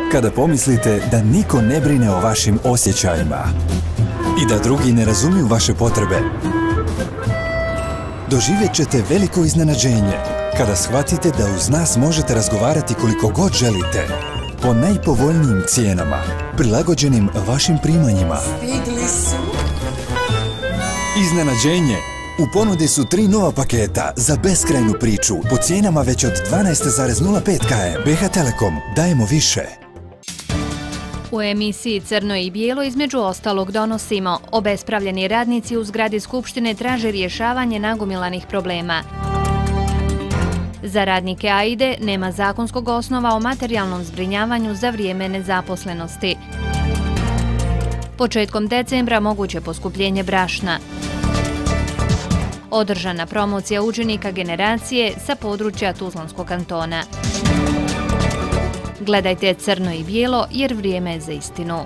Kada pomislite da niko ne brine o vašim osjećajima i da drugi ne razumiju vaše potrebe, doživjet ćete veliko iznenađenje kada shvatite da uz nas možete razgovarati koliko god želite, po najpovoljnijim cijenama, prilagođenim vašim primanjima. Stigli su. Iznenađenje! U ponudi su 3 nova paketa za beskrajnu priču po cijenama već od 12,05 km. BH Telekom, dajemo više. U emisiji Crno i bijelo između ostalog donosimo: obespravljeni radnici u zgradi Skupštine traže rješavanje nagomilanih problema. Za radnike AIDE nema zakonskog osnova o materijalnom zbrinjavanju za vrijeme nezaposlenosti. Početkom decembra moguće poskupljenje brašna. Održana promocija učenika generacije sa područja Tuzlanskog kantona. Gledajte Crno i bijelo jer vrijeme je za istinu.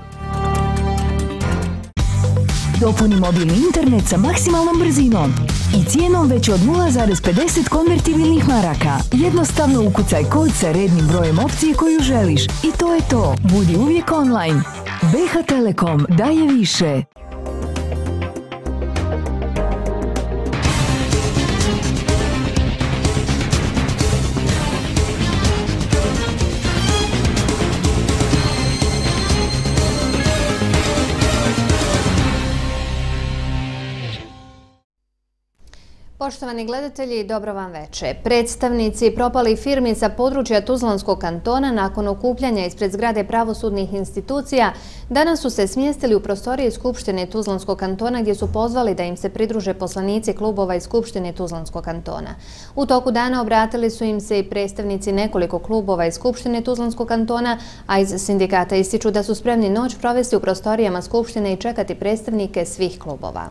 Dopuni mobilni internet sa maksimalnom brzinom i cijenom već od 0,50 konvertibilnih maraka. Jednostavno ukucaj kod sa rednim brojem opcije koju želiš i to je to. Budi uvijek online. BH Telekom daje više. Poštovani gledatelji, dobro vam veče. Predstavnici propalih firmi sa područja Tuzlanskog kantona nakon okupljanja ispred zgrade pravosudnih institucija danas su se smjestili u prostorije Skupštine Tuzlanskog kantona gdje su pozvali da im se pridruže poslanici klubova iz Skupštine Tuzlanskog kantona. U toku dana obratili su im se i predstavnici nekoliko klubova iz Skupštine Tuzlanskog kantona, a iz sindikata ističu da su spremni noć provesti u prostorijama Skupštine i čekati predstavnike svih klubova.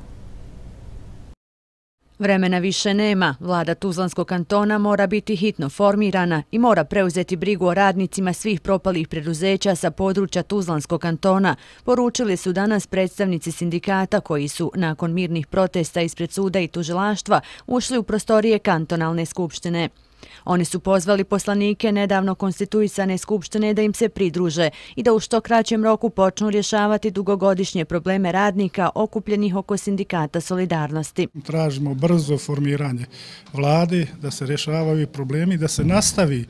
Vremena više nema. Vlada Tuzlanskog kantona mora biti hitno formirana i mora preuzeti brigu o radnicima svih propalih preduzeća sa područja Tuzlanskog kantona, poručili su danas predstavnici sindikata koji su, nakon mirnih protesta ispred suda i tužilaštva, ušli u prostorije kantonalne skupštine. Oni su pozvali poslanike nedavno konstituisane skupštine da im se pridruže i da u što kraćem roku počnu rješavati dugogodišnje probleme radnika okupljenih oko sindikata Solidarnosti. Tražimo brzo formiranje vlade, da se rješavaju problemi, da se nastavi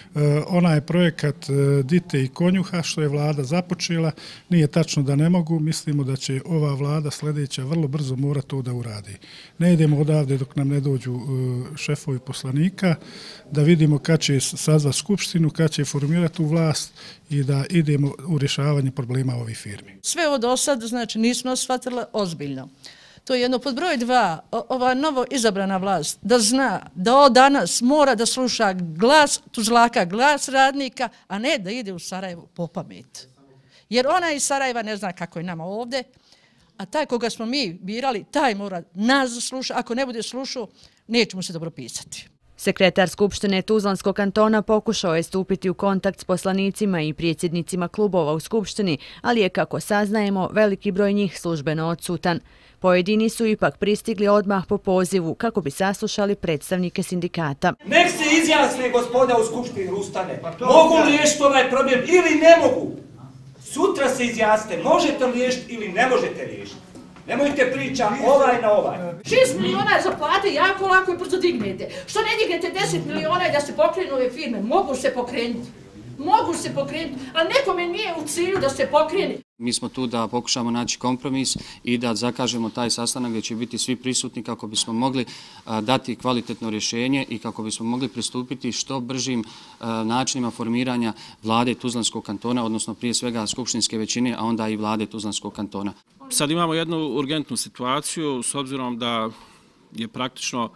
onaj projekat Dite i konjuha što je vlada započela. Nije tačno da ne mogu, mislimo da će ova vlada sljedeća vrlo brzo mora to da uradi. Ne idemo odavde dok nam ne dođu šefovi poslanika, da vidimo kad će sazvati skupštinu, kad će formirati tu vlast i da idemo u rješavanje problema ovih firmi. Sve ovo do sad, znači, nismo shvatili ozbiljno. To je jedno. Pod broj 2, ova novo izabrana vlast da zna da od danas mora da sluša glas tužlaka, glas radnika, a ne da ide u Sarajevo po pamet. Jer ona iz Sarajeva ne zna kako je nama ovdje, a taj koga smo mi birali, taj mora nas da sluša. Ako ne bude slušao, nećemo se dobro pisati. Sekretar Skupštine Tuzlanskog kantona pokušao je stupiti u kontakt s poslanicima i predsjednicima klubova u Skupštini, ali je, kako saznajemo, veliki broj njih službeno odsutan. Pojedini su ipak pristigli odmah po pozivu kako bi saslušali predstavnike sindikata. Nek se izjasne gospoda u Skupštini Ustane. Mogu li riješiti ovaj problem ili ne mogu? Sutra se izjasne, možete li riješiti ili ne možete riješiti. Nemojte priča ovaj na ovaj. 6 miliona za plate jako lako i brzo dignete. Što ne dignete 10 miliona i da se pokrenu ove firme? Mogu se pokrenuti. Mogu se pokrenuti, ali nekome nije u cilju da se pokrene. Mi smo tu da pokušamo naći kompromis i da zakažemo taj sastanak gdje će biti svi prisutni kako bismo mogli dati kvalitetno rješenje i kako bismo mogli pristupiti što bržim načinima formiranja vlade Tuzlanskog kantona, odnosno prije svega skupštinske većine, a onda i vlade Tuzlanskog kantona. Sad imamo jednu urgentnu situaciju s obzirom da je praktično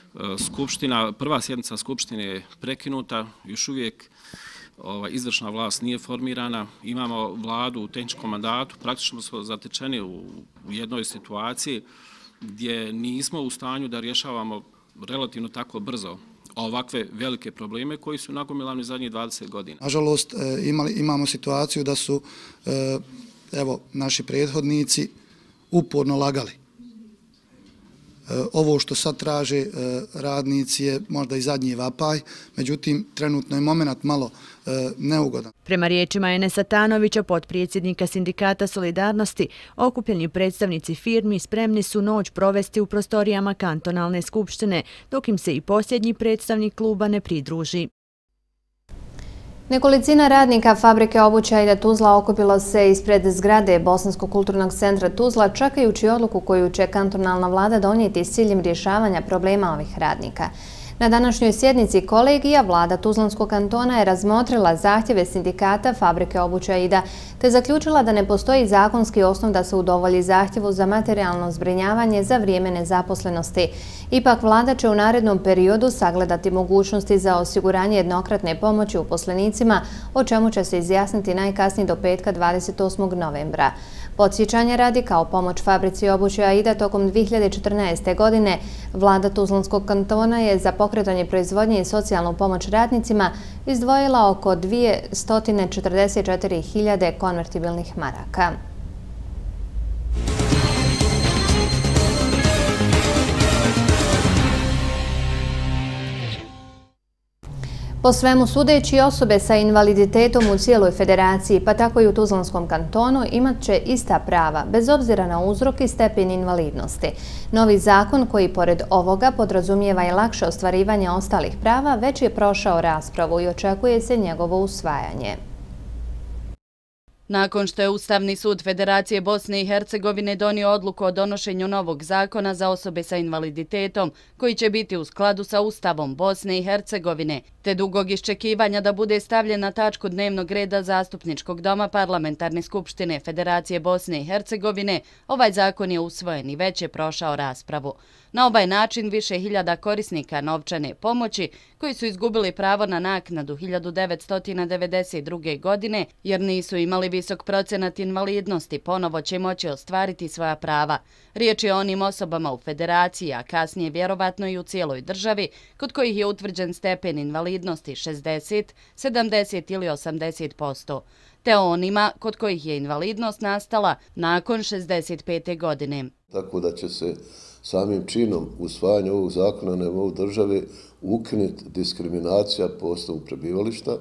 prva sjednica skupštine je prekinuta, još uvijek izvršna vlast nije formirana, imamo vladu u tehničkom mandatu, praktično smo zatečeni u jednoj situaciji gdje nismo u stanju da rješavamo relativno tako brzo ovakve velike probleme koji su nagomilani zadnjih 20 godina. Nažalost, imamo situaciju da su naši prethodnici uporno lagali. Ovo što sad traže radnici je možda i zadnji vapaj, međutim trenutno je moment malo neugodan. Prema riječima Enesa Tanovića, potpredsjednika Sindikata Solidarnosti, okupljeni predstavnici firmi spremni su noć provesti u prostorijama kantonalne skupštine, dok im se i posljednji predstavnik kluba ne pridruži. Nekolicina radnika fabrike obuće Aida Tuzla okupilo se ispred zgrade Bosanskog kulturnog centra Tuzla, čekajući odluku koju će kantonalna vlada donijeti s ciljem rješavanja problema ovih radnika. Na današnjoj sjednici kolegija vlada Tuzlanskog kantona je razmotrila zahtjeve sindikata fabrike obuće Aida te zaključila da ne postoji zakonski osnov da se udovolji zahtjevu za materijalno zbrinjavanje za vrijeme nezaposlenosti. Ipak vlada će u narednom periodu sagledati mogućnosti za osiguranje jednokratne pomoći uposlenicima, o čemu će se izjasniti najkasnije do petka 28. novembra. Podsjećanja radi, kao pomoć fabrici obuće Aida tokom 2014. godine, vlada Tuzlanskog kantona je za pokretanje proizvodnje i socijalnu pomoć radnicima izdvojila oko 244.000 konvertibilnih maraka. Po svemu sudeći, osobe sa invaliditetom u cijeloj federaciji, pa tako i u Tuzlanskom kantonu, imat će ista prava, bez obzira na uzrok i stepen invalidnosti. Novi zakon, koji pored ovoga podrazumijeva i lakše ostvarivanje ostalih prava, već je prošao raspravu i očekuje se njegovo usvajanje. Nakon što je Ustavni sud Federacije Bosne i Hercegovine donio odluku o donošenju novog zakona za osobe sa invaliditetom, koji će biti u skladu sa Ustavom Bosne i Hercegovine, te dugog iščekivanja da bude stavljen na tačku dnevnog reda Zastupničkog doma Parlamentarne skupštine Federacije Bosne i Hercegovine, ovaj zakon je usvojen i već je prošao raspravu. Na ovaj način više hiljada korisnika novčane pomoći koji su izgubili pravo na naknadu 1992. godine jer nisu imali visok procenat invalidnosti, ponovo će moći ostvariti svoja prava. Riječ je o onim osobama u federaciji, a kasnije vjerovatno i u cijeloj državi, kod kojih je utvrđen stepen invalidnosti 60, 70 ili 80%, te onima kod kojih je invalidnost nastala nakon 65. godine. Tako da će se samim činom usvajanja ovog zakona na nivou države ukinuti diskriminacija po osnovu prebivališta.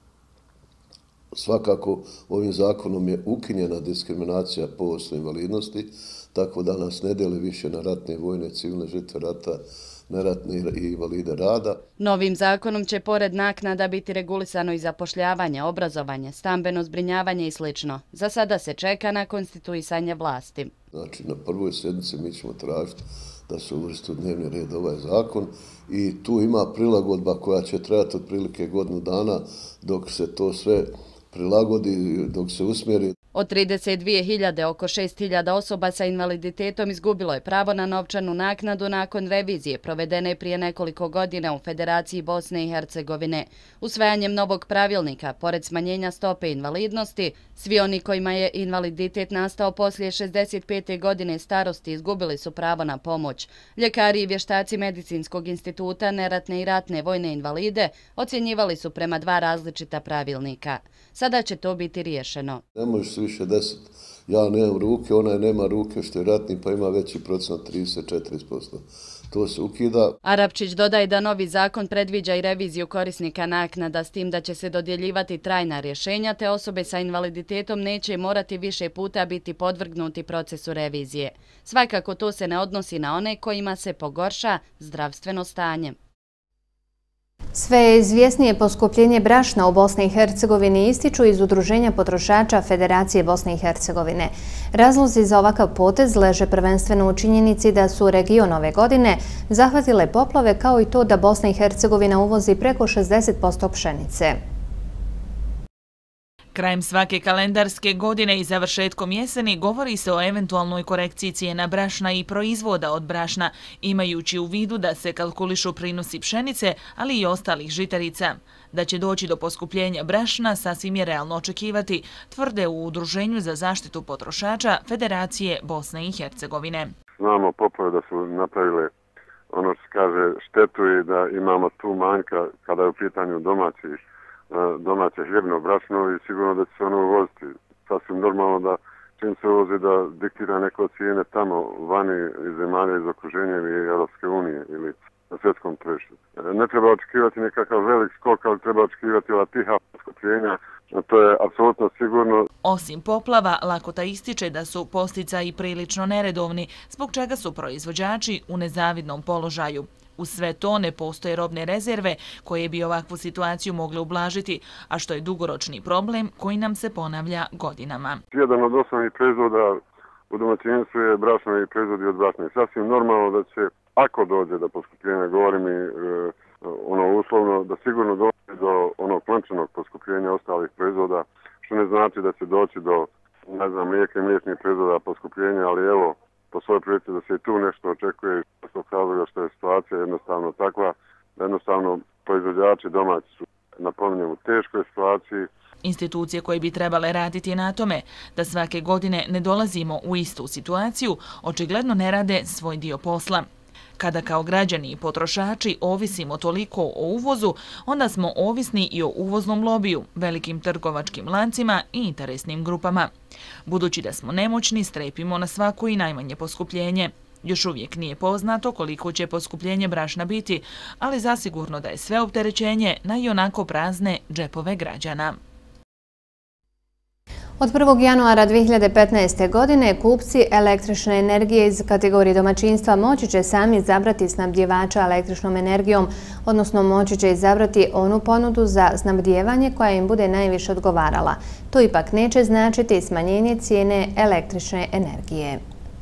Svakako ovim zakonom je ukinjena diskriminacija po osnovu invalidnosti, tako da nas ne deli više na ratne, vojne, civilne žrtve rata, neratne i invalide rada. Novim zakonom će pored naknada biti regulisano i zapošljavanje, obrazovanje, stambeno zbrinjavanje i sl. Za sada se čeka na konstituisanje vlasti. Znači, na prvoj sjednici mi ćemo tražiti da se uvrsti u dnevni red ovaj zakon i tu ima prilagodba koja će trajati otprilike godinu dana dok se to sve prilagodi, dok se usmjeri. Od 32.000 oko 6.000 osoba sa invaliditetom izgubilo je pravo na novčanu naknadu nakon revizije provedene prije nekoliko godina u Federaciji Bosne i Hercegovine. Usvajanjem novog pravilnika, pored smanjenja stope invalidnosti, svi oni kojima je invaliditet nastao poslije 65. godine starosti izgubili su pravo na pomoć. Ljekari i vještaci Medicinskog instituta, neratne i ratne vojne invalide ocjenjivali su prema dva različita pravilnika. Sada će to biti riješeno. Ne može se više desiti. Ja nemam ruke, onaj nema ruke što je ratni pa ima veći procenat 34%. To se ukida. Arapčić dodaje da novi zakon predviđa i reviziju korisnika naknada s tim da će se dodjeljivati trajna rješenja te osobe sa invaliditetom neće morati više puta biti podvrgnuti procesu revizije. Svakako to se ne odnosi na one kojima se pogorša zdravstveno stanje. Sve je izvjesnije poskupljenje brašna u Bosni i Hercegovini ističu iz Udruženja potrošača Federacije Bosne i Hercegovine. Razlozi za ovakav potez leže prvenstveno u činjenici da su region ove godine zahvatile poplave, kao i to da Bosna i Hercegovina uvozi preko 60% pšenice. Krajem svake kalendarske godine i završetkom jeseni govori se o eventualnoj korekciji cijena brašna i proizvoda od brašna, imajući u vidu da se kalkulišu prinosi pšenice, ali i ostalih žitarica. Da će doći do poskupljenja brašna sasvim je realno očekivati, tvrde u Udruženju za zaštitu potrošača Federacije Bosne i Hercegovine. Znamo poplave da su napravile ono što se kaže štetu i da imamo tu manjka kada je u pitanju domaće hljebno brašno i sigurno da će se ono uvoziti. Sasvim normalno da čim se uvozi da diktira neko cijene tamo vani iz zemalja iz okruženja ili Europske unije ili na svjetskom tržištu. Ne treba očekivati nekakav velik skok, ali treba očekivati ova tiha poskupljenja. To je apsolutno sigurno. Osim poplava, Lakota ističe da su podsticaji prilično neredovni, zbog čega su proizvođači u nezavidnom položaju. Uz sve to ne postoje robne rezerve koje bi ovakvu situaciju mogle ublažiti, a što je dugoročni problem koji nam se ponavlja godinama. Jedan od osnovnih proizvoda u domaćinstvu je brašno i proizvodi od brašna. Sasvim normalno da će, ako dođe do poskupljenja, govorim i uslovno, da sigurno dođe do onog klančanog poskupljenja ostalih proizvoda, što ne znači da će doći do, mlijeka i mliječnih proizvoda poskupljenja, ali evo, po svojoj prilici da se i tu nešto očekuje iz tog razloga što je situacija jednostavno takva, da jednostavno proizvođači domaći su, napominjem, u teškoj situaciji. Institucije koje bi trebale raditi na tome da svake godine ne dolazimo u istu situaciju, očigledno ne rade svoj dio posla. Kada kao građani i potrošači ovisimo toliko o uvozu, onda smo ovisni i o uvoznom lobiju, velikim trgovačkim lancima i interesnim grupama. Budući da smo nemoćni, strepimo na svako i najmanje poskupljenje. Još uvijek nije poznato koliko će poskupljenje brašna biti, ali zasigurno da je sve opterećenje na ionako prazne džepove građana. Od 1. januara 2015. godine kupci električne energije iz kategorije domaćinstva moći će sami izabrati snabdjevača električnom energijom, odnosno moći će izabrati onu ponudu za snabdjevanje koja im bude najviše odgovarala. To ipak neće značiti smanjenje cijene električne energije.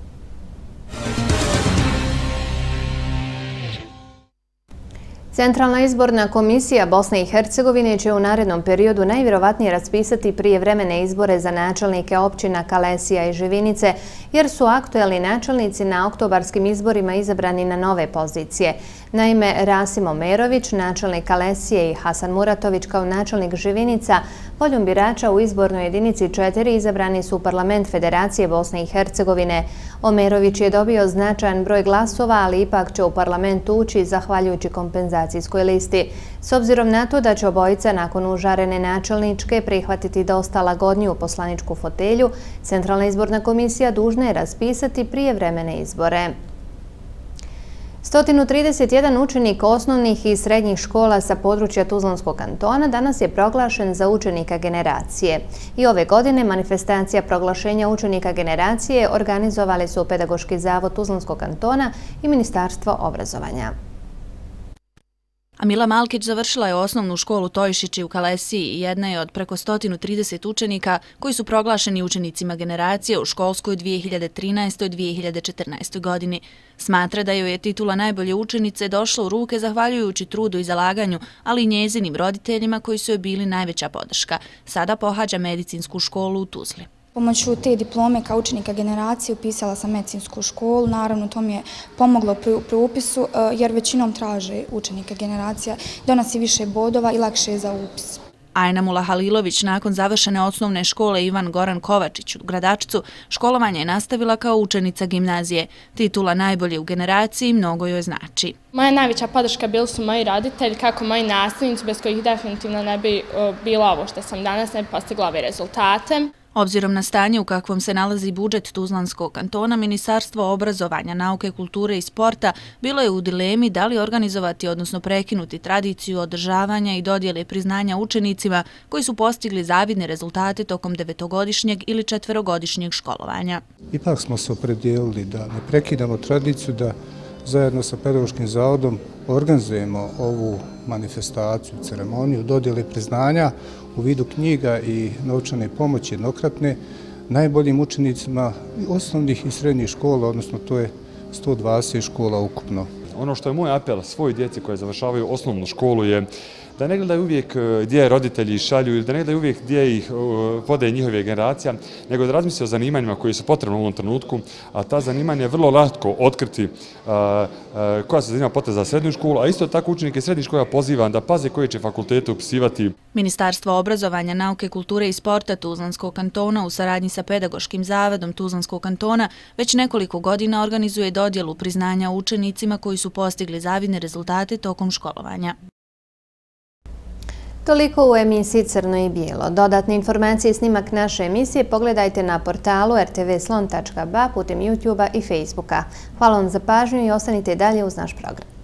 Centralna izborna komisija Bosne i Hercegovine će u narednom periodu najvjerovatnije raspisati prijevremene izbore za načelnike općina Kalesija i Živinice, jer su aktuelni načelnici na oktobarskim izborima izabrani na nove pozicije. Naime, Rasim Omerović, načelnik Kalesije, i Hasan Muratović kao načelnik Živinica, voljom birača u izbornoj jedinici 4 izabrani su u parlament Federacije Bosne i Hercegovine. Omerović je dobio značajan broj glasova, ali ipak će u parlament ući zahvaljujući kompenzacijskoj listi. S obzirom na to da će obojica nakon užarene načelničke prihvatiti dosta lagodniju poslaničku fotelju, Centralna izborna komisija dužna je raspisati prijevremene izbore. 131 učenik osnovnih i srednjih škola sa područja Tuzlanskog kantona danas je proglašen za učenika generacije. I ove godine manifestacija proglašenja učenika generacije organizovali su Pedagoški zavod Tuzlanskog kantona i Ministarstvo obrazovanja. Amila Malkić završila je osnovnu školu Tojšići u Kalesiji i jedna je od preko 130 učenika koji su proglašeni učenicima generacije u školskoj 2013-2014. godini. Smatra da joj je titula najbolje učenice došla u ruke zahvaljujući trudu i zalaganju, ali i njezinim roditeljima koji su joj bili najveća podrška. Sada pohađa medicinsku školu u Tuzli. Pomoću te diplome kao učenika generacije upisala sam medicinsku školu. Naravno, to mi je pomoglo pri upisu jer većinom traže učenika generacija, donosi više bodova i lakše je za upis. Ajnamula Halilović nakon završene osnovne škole Ivan Goran Kovačić u Gradačcu školovanje je nastavila kao učenica gimnazije. Titula najbolje u generaciji mnogo joj znači. Moja najveća podrška bili su moji roditelji, kako moji nastavnici, bez kojih definitivno ne bi bilo ovo što sam danas, ne bi postigla ove rezultate. Obzirom na stanje u kakvom se nalazi budžet Tuzlanskog kantona, Ministarstvo obrazovanja, nauke, kulture i sporta bilo je u dilemi da li organizovati, odnosno prekinuti tradiciju održavanja i dodjele priznanja učenicima koji su postigli zavidne rezultate tokom 9-godišnjeg ili 4-godišnjeg školovanja. Ipak smo se opredijelili da ne prekidamo tradiciju, da zajedno sa Pedagoškim zavodom organizujemo ovu manifestaciju, ceremoniju dodjele priznanja u vidu knjiga i novčane pomoći jednokratne najboljim učenicima osnovnih i srednjih škola, odnosno to je 120 škola ukupno. Ono što je moj apel svoj djeci koje završavaju osnovnu školu je da ne gledaju uvijek gdje roditelji šalju ili da ne gledaju uvijek gdje ih vode njihove generacija, nego da razmisle o zanimanjima koji su potrebni u ovom trenutku, a ta zanimanja je vrlo lako otkriti koja se zanima potreba za srednju školu, a isto tako učenike srednjih škola pozivam da paze koje će fakultete upisivati. Ministarstvo obrazovanja, nauke, kulture i sporta Tuzlanskog kantona u saradnji sa Pedagoškim zavodom Tuzlanskog kantona već nekoliko godina organizuje dodjelu priznanja učenicima koji su postigli zavidne rezultate tokom školovanja. Toliko u emisiji Crno i bijelo. Dodatne informacije i snimak naše emisije pogledajte na portalu rtvslon.ba putem YouTube-a i Facebooka. Hvala vam za pažnju i ostanite dalje uz naš program.